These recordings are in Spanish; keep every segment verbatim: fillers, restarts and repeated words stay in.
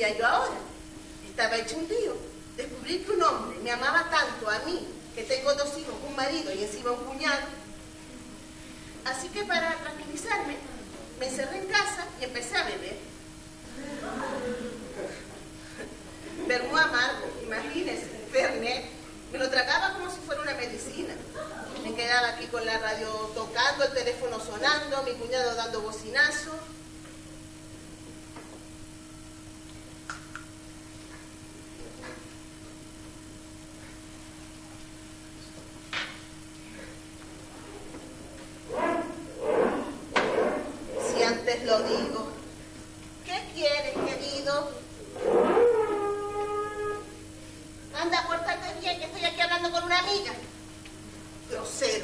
hacía yo ahora? Estaba hecho un lío. Descubrí que un hombre me amaba tanto a mí, que tengo dos hijos, un marido y encima un cuñado. Así que para tranquilizarme, me encerré en casa y empecé a beber. Vermú amargo, imagínense, Fernet. Me lo tragaba como si fuera una medicina. Me quedaba aquí con la radio tocando, el teléfono sonando, mi cuñado dando bocinazo. Si antes lo digo. ¿Qué quieres, querido? Anda, pórtate bien, que estoy aquí hablando con una amiga. Grosero.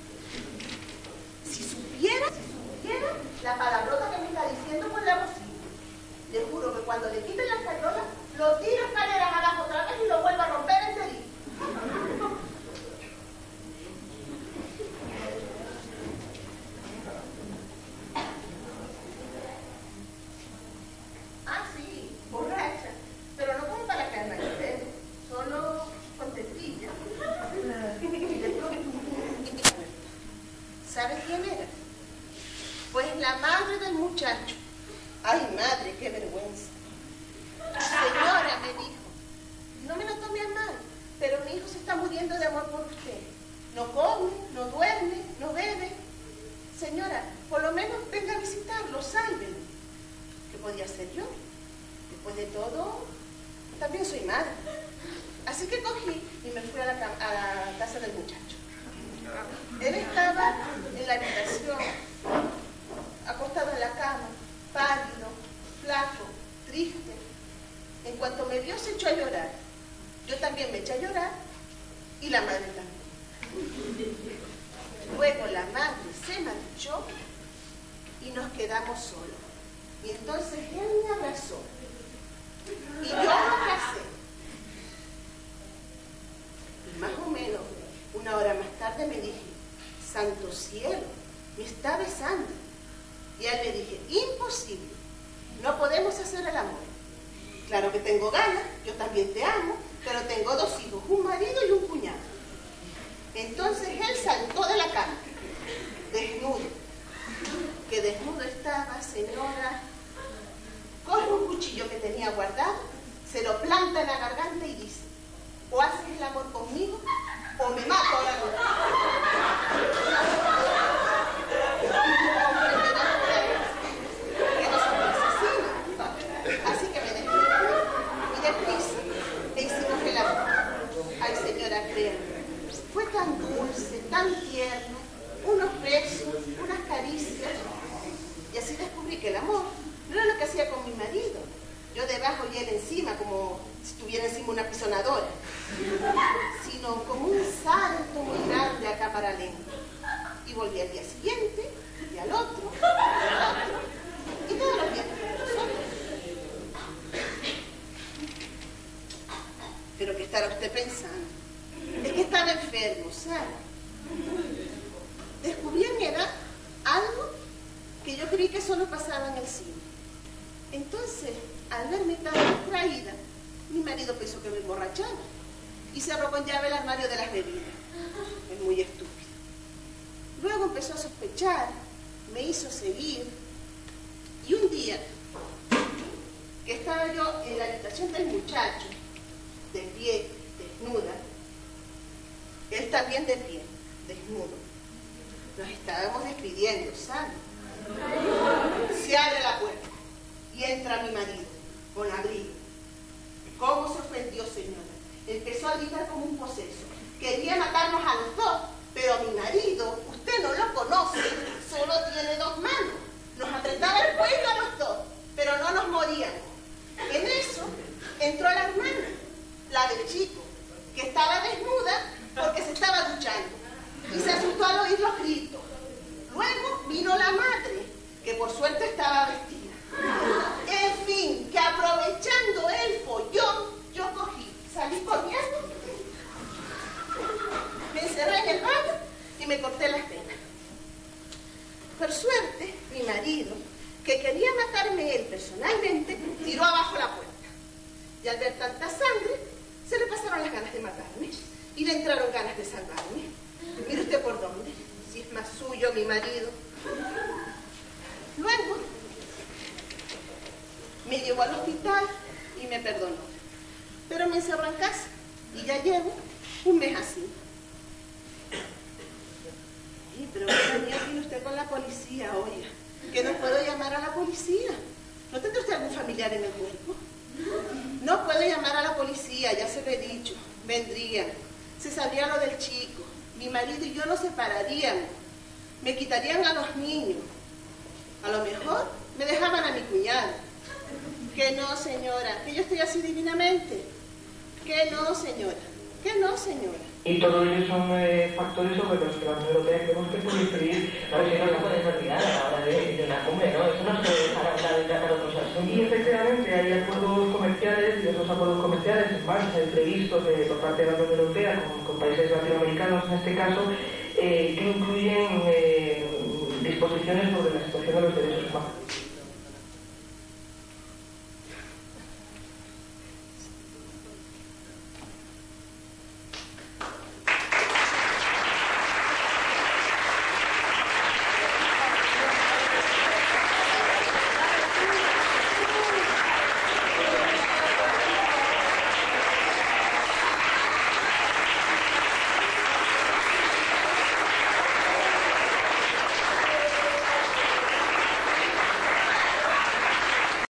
Si supiera, si supiera la palabrota que me está diciendo por la bocina. Le juro que cuando le quiten las cayolas, lo tiro escaleras abajo otra vez y lo vuelvo a romper enseguida. Ah, sí, borracha. Pero no como para calmar el pelo. Solo contentilla. ¿Sabes quién era? Pues la madre del muchacho. Ay, madre, qué vergüenza. Señora, me dijo, no me lo tome a mal, pero mi hijo se está muriendo de amor por usted. No come, no duerme, no bebe. Señora, por lo menos venga a visitarlo, sálvelo. ¿Qué podía hacer yo? Después de todo, también soy madre. Así que cogí y me fui a la, a la casa del muchacho. Él estaba en la habitación, acostado en la cama, pálido, flaco, triste. En cuanto me vio, se echó a llorar. Yo también me eché a llorar y la madre también. Luego la madre se marchó y nos quedamos solos. Y entonces él me abrazó y yo lo abracé. Y más o menos una hora más tarde me dije, santo cielo, me está besando. Y a él le dije, imposible, no podemos hacer el amor. Claro que tengo ganas, yo también te amo, pero tengo dos hijos, un marido y un cuñado. Entonces él saltó de la cama, desnudo. Que desnudo estaba, señora. Coge un cuchillo que tenía guardado, se lo planta en la garganta y dice, o haces el amor conmigo, o me mato ahora mismo. Que no soy asesino. Así que me despedí y deprisa e hicimos el amor. Ay, señora, créanme, fue tan dulce, tan tierno, unos besos, unas caricias. Y así descubrí que el amor no era lo que hacía con mi marido. Yo debajo y él encima, como si estuviera encima una pisonadora, sino como un salto muy grande a cámara lenta. Y volví al día siguiente, y al otro, y al otro, y todos los días con nosotros. Pero ¿qué estará usted pensando? Es que estaba enfermo, ¿sabe? Descubrí a mi edad algo que yo creí que solo pasaba en el cine. Entonces, al verme tan distraída, mi marido pensó que me emborrachaba y cerró con llave el armario de las bebidas. Es muy estúpido. Luego empezó a sospechar, me hizo seguir, y un día, que estaba yo en la habitación del muchacho, de pie, desnuda, él también de pie, desnudo, nos estábamos despidiendo, ¿sabe? Se abre la puerta y entra mi marido, con abrigo. ¿Cómo se ofendió, señora? Empezó a gritar como un poseso. Quería matarnos a los dos, pero mi marido, usted no lo conoce, solo tiene dos manos. Nos apretaba el cuello a los dos, pero no nos moríamos. En eso entró la hermana, la del chico, que estaba desnuda porque se estaba duchando, y se asustó al oír los gritos. Luego vino la madre, que por suerte estaba vestida. En fin, que aprovechando el follón, yo cogí, salí corriendo, me encerré en el baño y me corté las venas. Por suerte, mi marido, que quería matarme él personalmente, tiró abajo la puerta. Y al ver tanta sangre, se le pasaron las ganas de matarme. Y le entraron ganas de salvarme. Mire usted por dónde, si es más suyo mi marido. Luego, me llevó al hospital y me perdonó. Pero me encerró en casa y ya llevo un mes así. Ay, pero ¿qué manía tiene usted con la policía, oiga? Que no puedo llamar a la policía. ¿No tendrá usted algún familiar en el cuerpo? No puedo llamar a la policía, ya se lo he dicho. Vendrían, se sabría lo del chico. Mi marido y yo nos separaríamos. Me quitarían a los niños. A lo mejor me dejaban a mi cuñado. Que no, señora, que yo estoy así divinamente. Que no, señora, que no, señora. Y todo ello son eh, factores sobre los que la Unión Europea creemos que puede influir. Claro, si no la puedes olvidar a la hora de, de una cumbre, ¿no? Eso no se dejará hablar de tratar otros asuntos. Y efectivamente hay acuerdos comerciales, y esos acuerdos comerciales en marcha, previstos eh, por parte de la Unión Europea con, con países latinoamericanos en este caso, eh, que incluyen eh, disposiciones sobre la situación de los derechos humanos.